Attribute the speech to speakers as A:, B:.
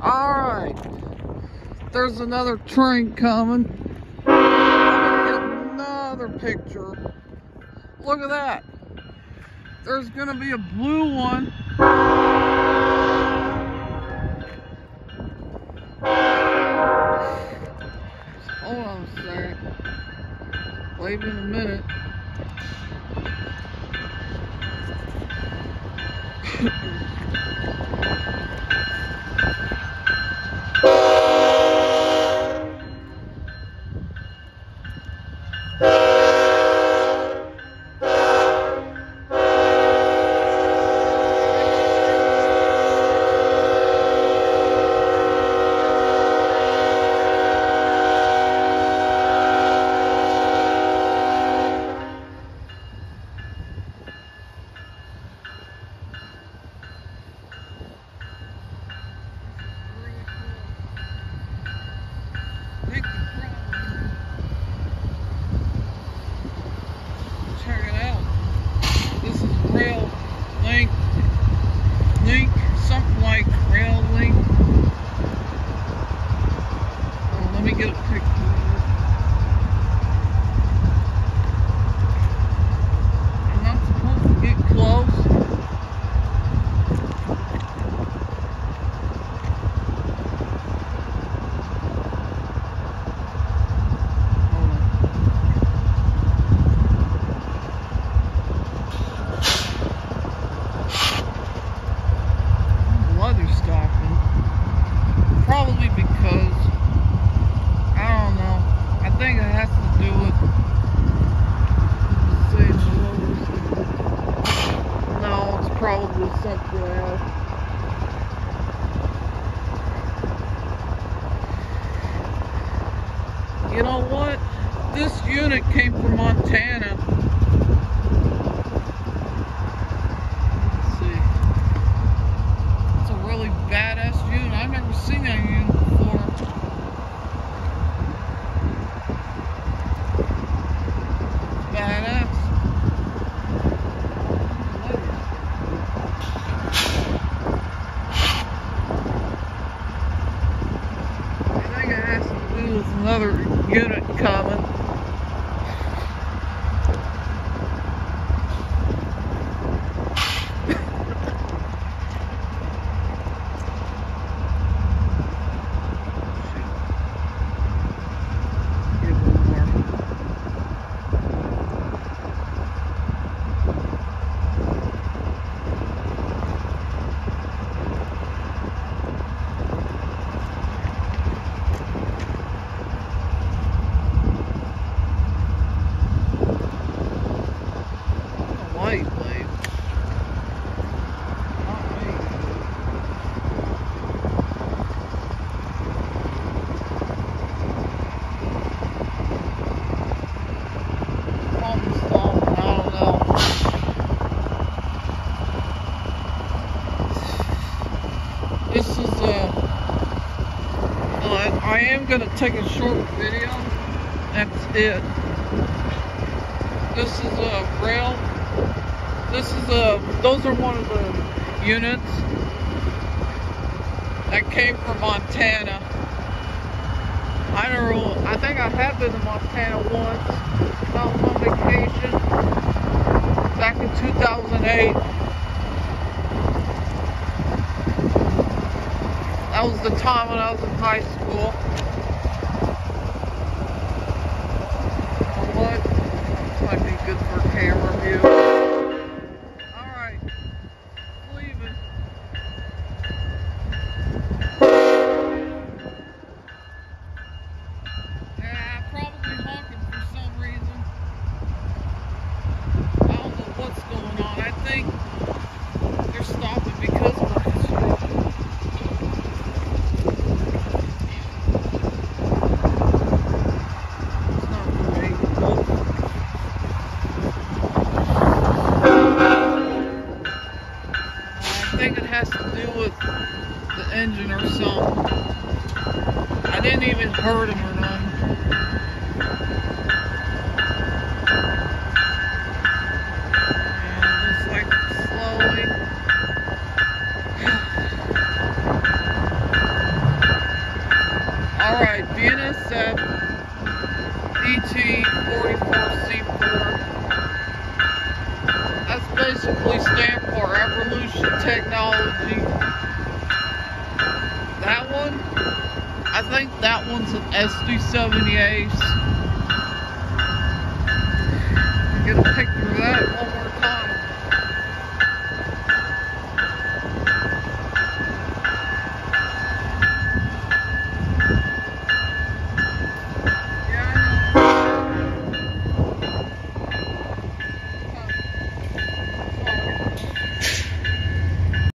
A: Alright, there's another train coming. I'm gonna get another picture. Look at that. There's gonna be a blue one. Hold on a second. Wait in a minute. Check it out. This is rail link, something like rail link. Oh, let me get a picture of it. I'm not supposed to get close. Probably because, I don't know, I think it has to do with, no, it's probably something else. You know what? This unit came from Montana. Badass unit. I've never seen that unit before. Badass. I think it has to do with another unit coming. This is I am gonna take a short video. That's it. This is a rail. This is those are one of the units that came from Montana. I don't know. I think I have been to Montana once. I was on vacation back in 2008. That was the time when I was in high school. What? This might be good for a camera view. Alright. Leaving. Yeah, probably honking for some reason. I don't know what's going on. I think they're stopping because of the construction. I think it has to do with the engine or something. I didn't even hurt him or nothing. And just like slowly. Alright, BNSF ET44C4. That's basically stand for Evolution Technology. That one, I think that one's an SD78.